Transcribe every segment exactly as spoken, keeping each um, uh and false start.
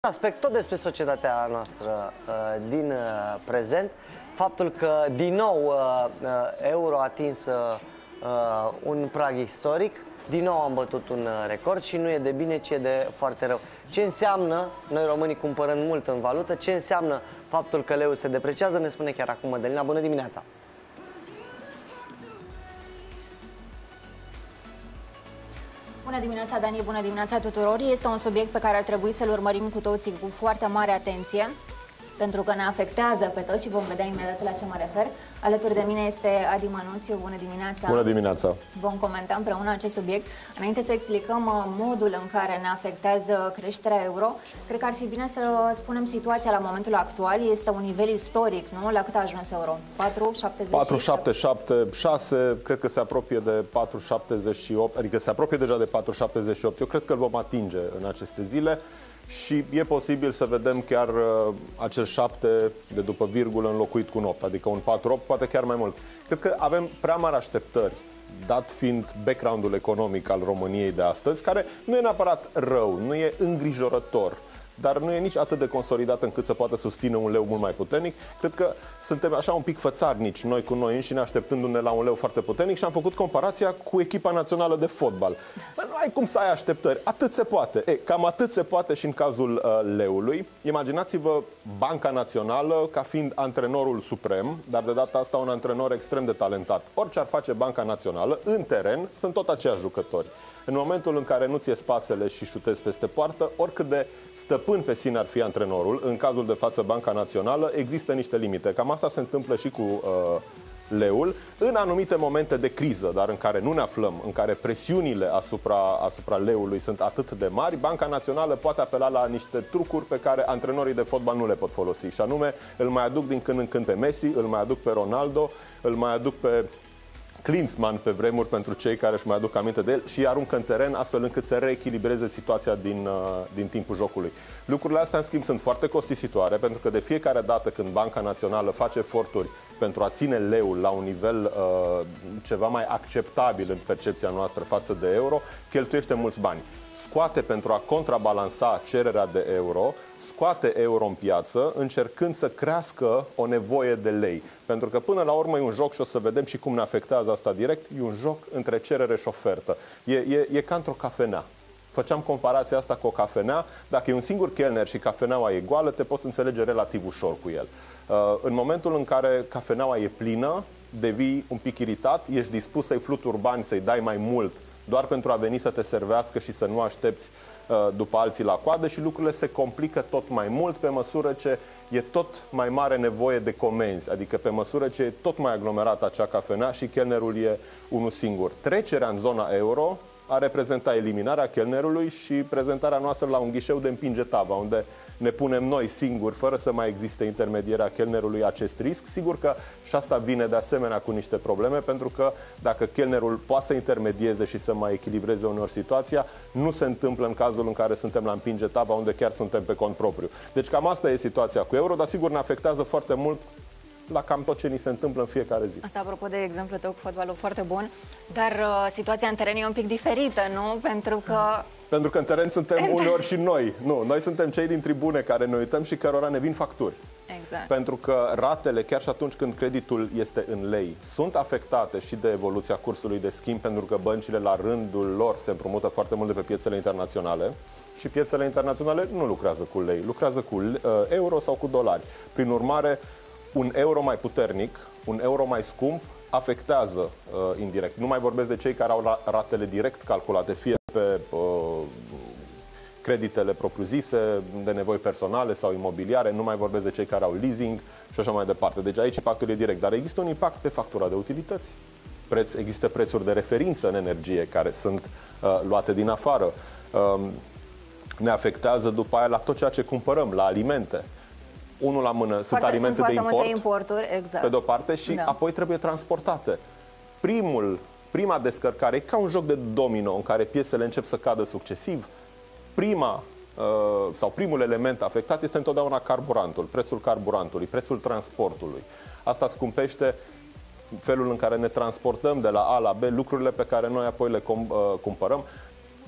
Aspect tot despre societatea noastră uh, din uh, prezent, faptul că din nou uh, uh, euro a atins uh, un prag istoric, din nou am bătut un uh, record și nu e de bine, ci e de foarte rău. Ce înseamnă, noi românii cumpărăm mult în valută, ce înseamnă faptul că leul se depreciază, ne spune chiar acum Mădălina. Bună dimineața! Bună dimineața, Dani, bună dimineața tuturor! Este un subiect pe care ar trebui să-l urmărim cu toții cu foarte mare atenție, pentru că ne afectează pe toți și vom vedea imediat la ce mă refer. Alături de mine este Adi Mănuțiu. Bună dimineața! Bună dimineața! Vom comenta împreună acest subiect. Înainte să explicăm modul în care ne afectează creșterea euro, cred că ar fi bine să spunem situația la momentul actual. Este un nivel istoric, nu? La cât a ajuns euro? patru virgulă șaptezeci și șapte? patru virgulă șaptezeci și șapte, șase, cred că se apropie de patru virgulă șaptezeci și opt, adică se apropie deja de patru virgulă șaptezeci și opt. Eu cred că îl vom atinge în aceste zile. Și e posibil să vedem chiar uh, acel șapte de după virgulă înlocuit cu un opt, adică un patru virgulă opt, poate chiar mai mult. Cred că avem prea mari așteptări, dat fiind background-ul economic al României de astăzi, care nu e neapărat rău, nu e îngrijorător, dar nu e nici atât de consolidat încât să poată susține un leu mult mai puternic. Cred că suntem așa un pic fățarnici noi cu noi înșine, așteptându-ne la un leu foarte puternic, și am făcut comparația cu echipa națională de fotbal. Bă, nu ai cum să ai așteptări, atât se poate. E, cam atât se poate și în cazul uh, leului. Imaginați-vă Banca Națională ca fiind antrenorul suprem, dar de data asta un antrenor extrem de talentat. Orice ar face Banca Națională, în teren sunt tot aceiași jucători. În momentul în care nu ți-e spasele și șutezi peste poartă, oricât de stăpân pe sine ar fi antrenorul, în cazul de față Banca Națională, există niște limite. Cam asta se întâmplă și cu uh, leul. În anumite momente de criză, dar în care nu ne aflăm, în care presiunile asupra, asupra leului sunt atât de mari, Banca Națională poate apela la niște trucuri pe care antrenorii de fotbal nu le pot folosi. Și anume, îl mai aduc din când în când pe Messi, îl mai aduc pe Ronaldo, îl mai aduc pe Klinsmann pe vremuri, pentru cei care își mai aduc aminte de el, și aruncă în teren astfel încât să reechilibreze situația din, din timpul jocului. Lucrurile astea, în schimb, sunt foarte costisitoare, pentru că de fiecare dată când Banca Națională face eforturi pentru a ține leul la un nivel uh, ceva mai acceptabil în percepția noastră față de euro, cheltuiește mulți bani. Scoate pentru a contrabalansa cererea de euro, scoate euro în piață, încercând să crească o nevoie de lei. Pentru că până la urmă e un joc, și o să vedem și cum ne afectează asta direct, e un joc între cerere și ofertă. E, e, e ca într-o cafenea. Făceam comparația asta cu o cafenea. Dacă e un singur chelner și cafeneaua e goală, te poți înțelege relativ ușor cu el. În momentul în care cafeneaua e plină, devii un pic iritat, ești dispus să-i fluturi bani, să-i dai mai mult, doar pentru a veni să te servească și să nu aștepți după alții la coadă, și lucrurile se complică tot mai mult pe măsură ce e tot mai mare nevoie de comenzi, adică pe măsură ce e tot mai aglomerată acea cafenea și chelnerul e unul singur. Trecerea în zona euro a reprezentat eliminarea chelnerului și prezentarea noastră la un ghișeu de împinge taba, unde ne punem noi singuri, fără să mai existe intermedierea chelnerului, acest risc. Sigur că și asta vine de asemenea cu niște probleme, pentru că dacă chelnerul poate să intermedieze și să mai echilibreze uneori situația, nu se întâmplă în cazul în care suntem la împinge taba, unde chiar suntem pe cont propriu. Deci cam asta e situația cu euro, dar sigur ne afectează foarte mult la cam tot ce ni se întâmplă în fiecare zi. Asta apropo de exemplu tău cu fotbalul, foarte bun, dar uh, situația în teren e un pic diferită, nu? Pentru că... Pentru că în teren suntem uneori și noi. Nu, noi suntem cei din tribune care ne uităm și cărora ne vin facturi. Exact. Pentru că ratele, chiar și atunci când creditul este în lei, sunt afectate și de evoluția cursului de schimb, pentru că băncile la rândul lor se împrumută foarte mult de pe piețele internaționale și piețele internaționale nu lucrează cu lei, lucrează cu uh, euro sau cu dolari. Prin urmare, un euro mai puternic, un euro mai scump, afectează uh, indirect. Nu mai vorbesc de cei care au ratele direct calculate, fie pe uh, creditele propriu-zise, de nevoi personale sau imobiliare, nu mai vorbesc de cei care au leasing și așa mai departe. Deci aici impactul e direct, dar există un impact pe factura de utilități. Preț, există prețuri de referință în energie care sunt uh, luate din afară. Uh, ne afectează după aia la tot ceea ce cumpărăm, la alimente. Unul la mână, sunt alimente sunt de import, importuri, exact, pe de-o parte, și da. apoi trebuie transportate. Primul, prima descărcare e ca un joc de domino în care piesele încep să cadă succesiv. Prima uh, sau primul element afectat este întotdeauna carburantul, prețul carburantului, prețul transportului. Asta scumpește felul în care ne transportăm de la A la B, lucrurile pe care noi apoi le uh, cumpărăm.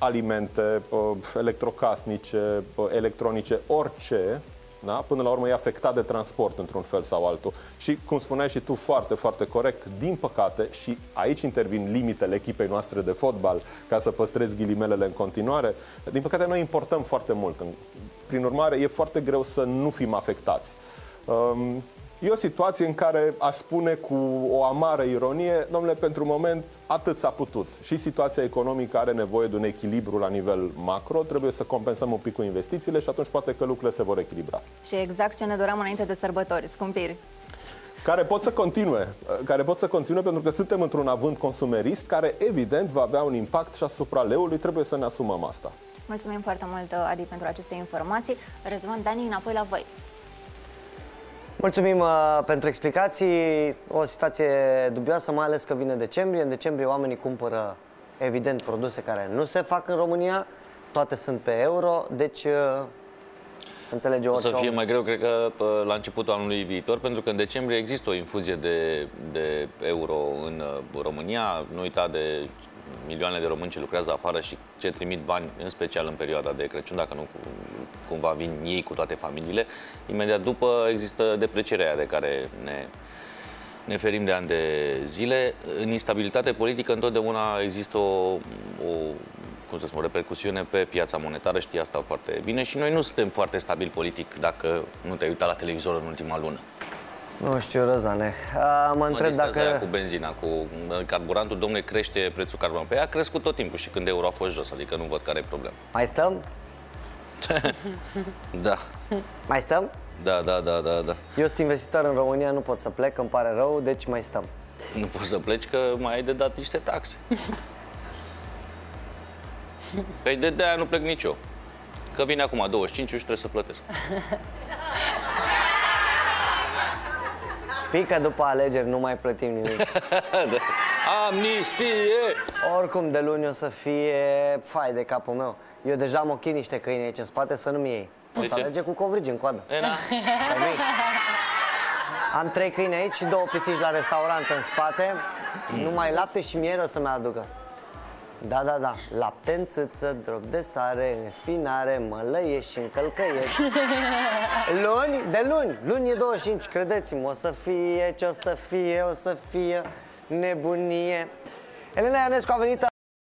alimente, electrocasnice, electronice, orice, da? Până la urmă e afectat de transport într-un fel sau altul. Și, cum spuneai și tu foarte, foarte corect, din păcate, și aici intervin limitele echipei noastre de fotbal, ca să păstrez ghilimelele în continuare, din păcate noi importăm foarte mult. Prin urmare, e foarte greu să nu fim afectați. Um, E o situație în care aș spune cu o amară ironie, domnule, pentru moment atât s-a putut. Și situația economică are nevoie de un echilibru la nivel macro, trebuie să compensăm un pic cu investițiile și atunci poate că lucrurile se vor echilibra. Și exact ce ne doream înainte de sărbători, scumpiri. Care pot să continue, care pot să continue pentru că suntem într-un avânt consumerist care evident va avea un impact și asupra leului, trebuie să ne asumăm asta. Mulțumim foarte mult, Adi, pentru aceste informații. Răzvan, Dani, înapoi la voi. Mulțumim uh, pentru explicații. O situație dubioasă, mai ales că vine decembrie. În decembrie oamenii cumpără, evident, produse care nu se fac în România. Toate sunt pe euro, deci uh, înțelege orice O să fie om. mai greu, cred că, la începutul anului viitor, pentru că în decembrie există o infuzie de, de euro în România. Nu uita de milioane de români ce lucrează afară și ce trimit bani, în special în perioada de Crăciun, dacă nu cumva vin ei cu toate familiile. Imediat după există deprecierea de care ne, ne ferim de ani de zile. În instabilitate politică întotdeauna există o, o, cum să spun, o repercusiune pe piața monetară, știi asta foarte bine, și noi nu suntem foarte stabili politic dacă nu te-ai uitat la televizor în ultima lună. Nu știu, Răzane. Mă, mă întreb dacă... Aia cu benzina, cu carburantul, domnule, crește prețul carburantului. Păi a crescut tot timpul și când euro a fost jos, adică nu văd care e problema. Mai stăm? Da. Mai stăm? Da, da, da, da, da. Eu sunt investitor în România, nu pot să plec, îmi pare rău, deci mai stăm. Nu poți să pleci că mai ai de dat niște taxe. Păi de de-aia nu plec nici eu. Că vine acum douăzeci și cinci și trebuie să plătesc. Pică după alegeri, nu mai plătim nimic. Amnistie! Oricum, de luni o să fie fai de capul meu. Eu deja am ochii niște câini aici în spate să nu-mi iei. O De să ce? alege cu covrigi în coadă. E, na. Am trei câini aici și două pisici la restaurant în spate. Numai lapte și miere o să-mi aducă. Da, da, da. Lapte în țâță, drog de sare, în spinare, mălăieși și în călcăieți. Luni, de luni, luni e douăzeci și cinci, credeți-mă, o să fie ce o să fie, o să fie nebunie. Elena Ionescu a venit